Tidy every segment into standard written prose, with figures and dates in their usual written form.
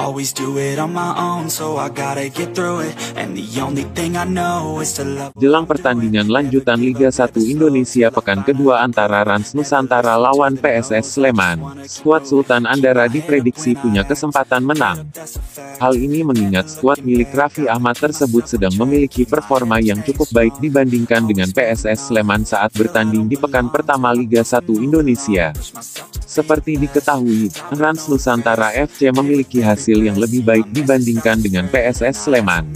always do it on my own, so I gotta get through it. And the only thing I know is to love. Jelang pertandingan lanjutan Liga 1 Indonesia pekan kedua antara Rans Nusantara lawan PSS Sleman, skuad Sultan Andara diprediksi punya kesempatan menang. Hal ini mengingat skuad milik Raffi Ahmad tersebut sedang memiliki performa yang cukup baik dibandingkan dengan PSS Sleman saat bertanding di pekan pertama Liga 1 Indonesia. Seperti diketahui, Rans Nusantara FC memiliki hasil yang lebih baik dibandingkan dengan PSS Sleman.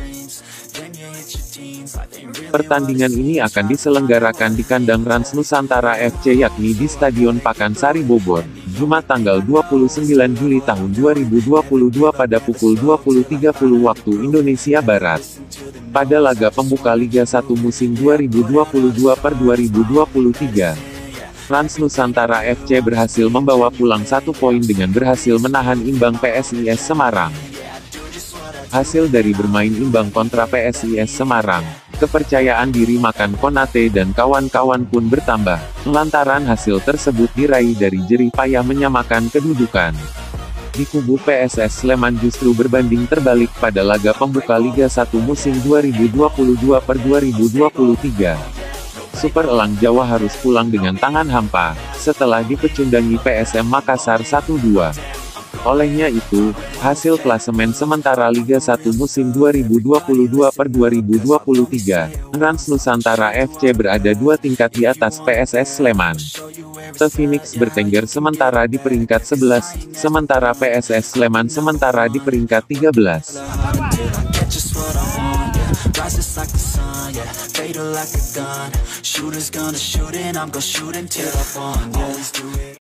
Pertandingan ini akan diselenggarakan di kandang Rans Nusantara FC yakni di Stadion Pakansari Bogor, Jumat tanggal 29 Juli tahun 2022 pada pukul 20.30 waktu Indonesia Barat. Pada laga pembuka Liga 1 musim 2022/2023. Rans Nusantara FC berhasil membawa pulang 1 poin dengan berhasil menahan imbang PSIS Semarang. Hasil dari bermain imbang kontra PSIS Semarang, kepercayaan diri Makan Konate dan kawan-kawan pun bertambah, lantaran hasil tersebut diraih dari jerih payah menyamakan kedudukan. Di kubu PSS Sleman justru berbanding terbalik pada laga pembuka Liga 1 musim 2022/2023. Super Elang Jawa harus pulang dengan tangan hampa, setelah dipecundangi PSM Makassar 1-2. Olehnya itu, hasil klasemen sementara Liga 1 musim 2022/2023, Rans Nusantara FC berada 2 tingkat di atas PSS Sleman. The Phoenix bertengger sementara di peringkat 11, sementara PSS Sleman sementara di peringkat 13. Rises like the sun, yeah, fatal like a gun. Shooters gonna shoot and I'm gonna shoot until I fall, yeah. Always do it.